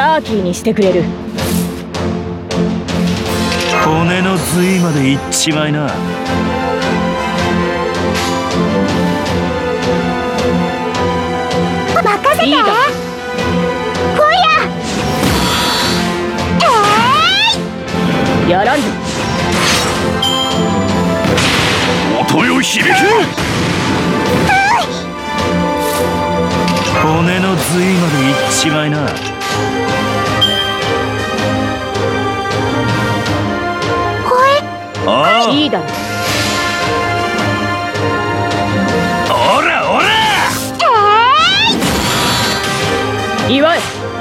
ターキーにしてくれる。 骨の髄までいっちまいな。 任せて。 いいだ来いや。 やらんぞ。 音よ響け。骨の髄までいっちまいな。ああ、 いいだろ。 おらおら。 祝え。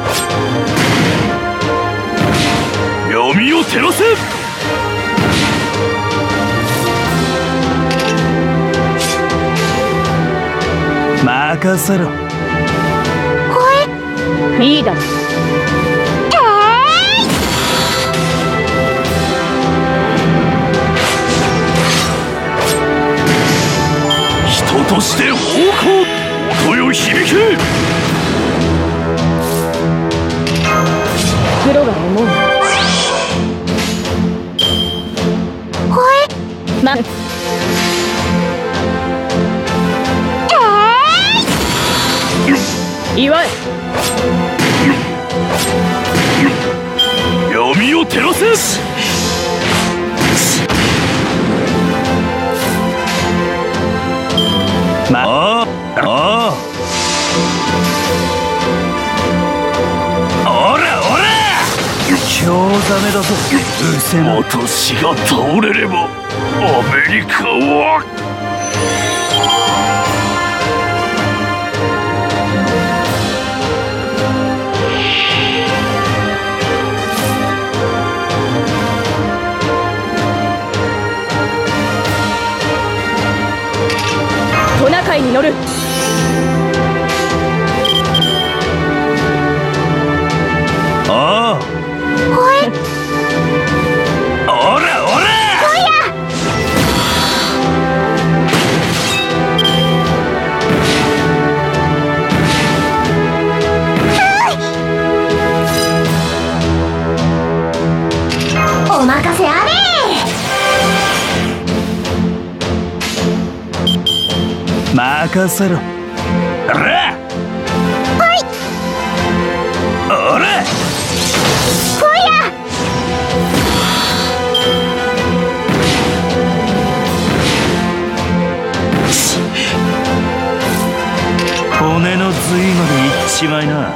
闇を照らせ。任せろ。 いいだろ。 人として奉公。音よ響け。 プロが思う。ま、祝え。 闇を照らせ。ああ、おらおら。興ざめだぞ。うせな。私が倒れればアメリカは。 トナカイに乗る。 ああ、おらおら。 お任せあれ。 任せろ。おら。おら。骨の髄までいっちまいな。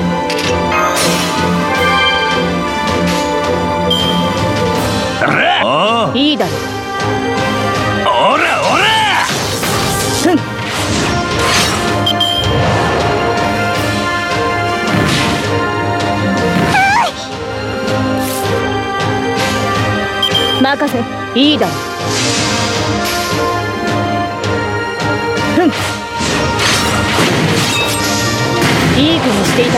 ああ、 いいだろ。 おらおら。 ふん。任せ。いいだろ。ふん。いい子にしていた。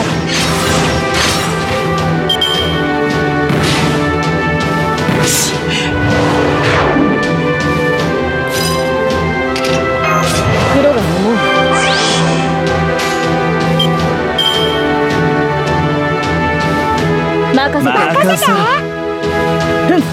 黒が思う。任せて。 任せろ。 ふん。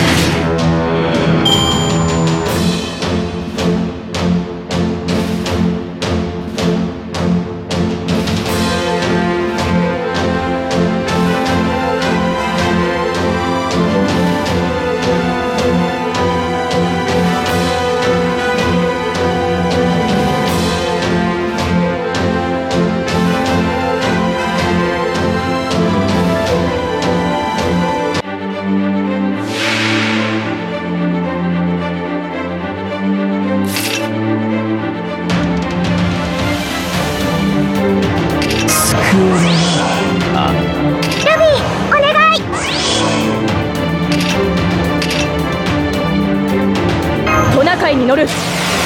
トナカイに乗る。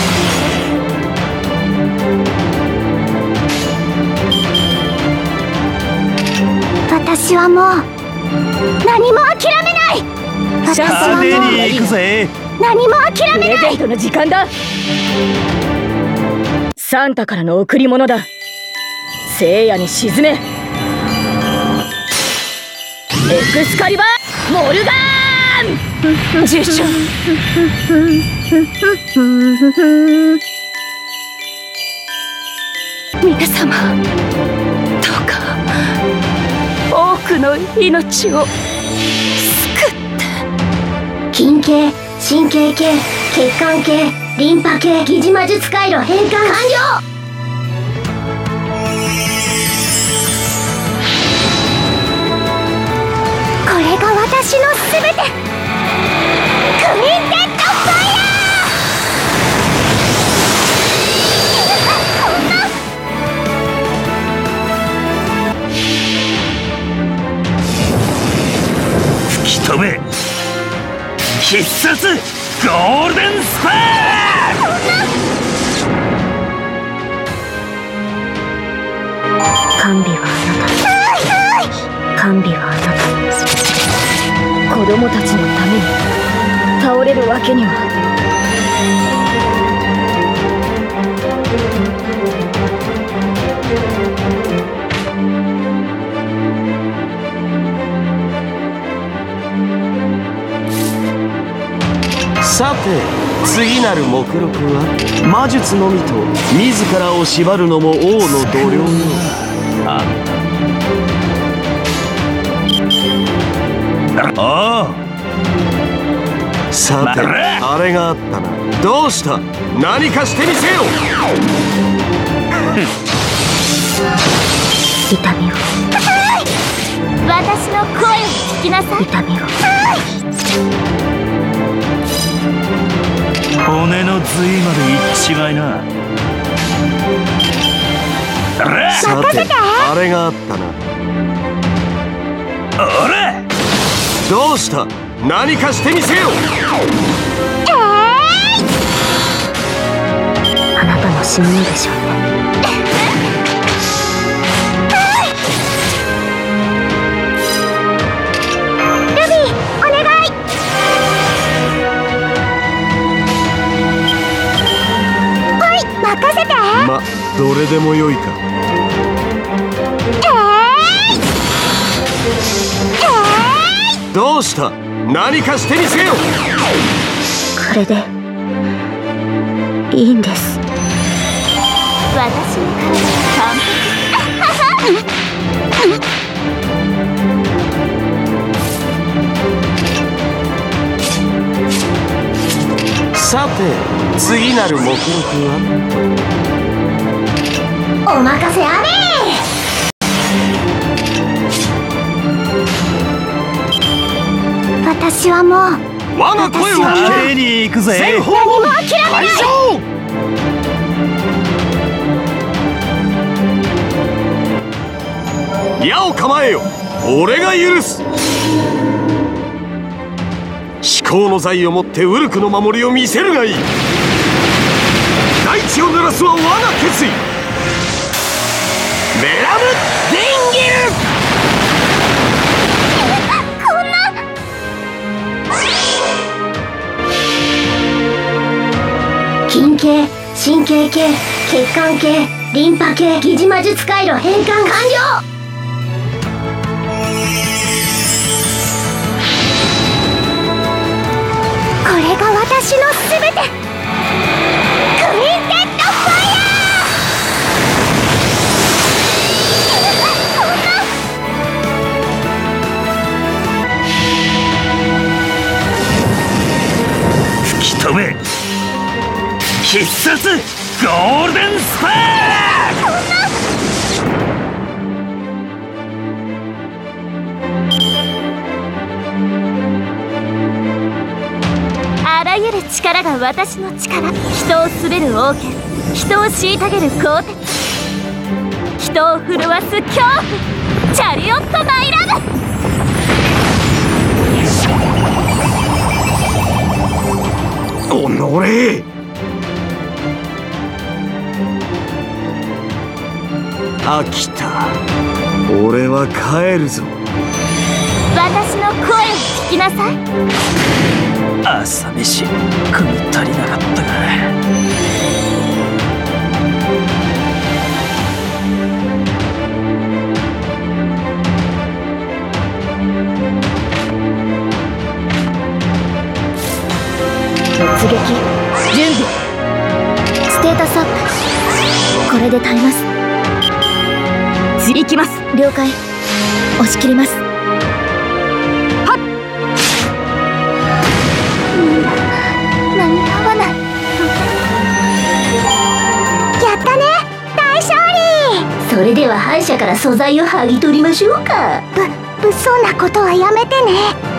私はもう何も諦めない。私は派手もうに行くぜ。 何も諦プめない。 レゼントの時間だ。サンタからの贈り物だ。聖夜に沈め。 エクスカリバーモルガーン実証。皆様どうか多くの命を救って。 筋系、神経系、血管系、リンパ系、疑似魔術回路変換完了。これが私のすべて。クインテッドファイヤー。吹き飛べ必殺ゴールデンスパー。 甘美はあなた、甘美はあなた。子供たちのために倒れるわけには。 さて次なる目録は魔術のみと自らを縛るのも王の度量のあああさてあれがあったな。どうした？何かしてみせよ。 痛みを私の声を聞きなさい。 痛みを骨の髄までいっちまいな。 さてあれがあったな。 あれどうした？何かしてみせよ。 あなたも死ぬのでしょうね。 ルビーお願い。はい任せて。 ま、どれでもよいか。どうした？何かしてみせよ。 これでいいんです。 私の体は完璧。 さて次なる目録はお任せあれ。私はもう我が声を聞食べけ。 に行くぜ。 全方何も諦めない。 矢を構えよ。俺が許す。至高の財をもってウルクの守りを見せるがいい。大地を濡らすは我が決意。メラム・ディンギル。 筋系、神経系、血管系、リンパ系、疑似魔術回路変換完了。これが私のすべて。クインテッドファイヤー。吹き飛べ必殺ゴールデンスパー。 あらゆる力が私の力。人を滑る王権、人を虐げる鋼鉄、人を震わす恐怖、チャリオットマイラブ。 おのれ。飽きた。俺は帰るぞ。 私の声を聞きなさい。 朝飯食い足りなかったか。 出撃準備。ステータスアップ。これで耐えます。 行きます。 了解。押し切ります。 間に合わない。やったね、大勝利。 それでは敗者から素材を剥ぎ取りましょうか。 物騒なことはやめてね。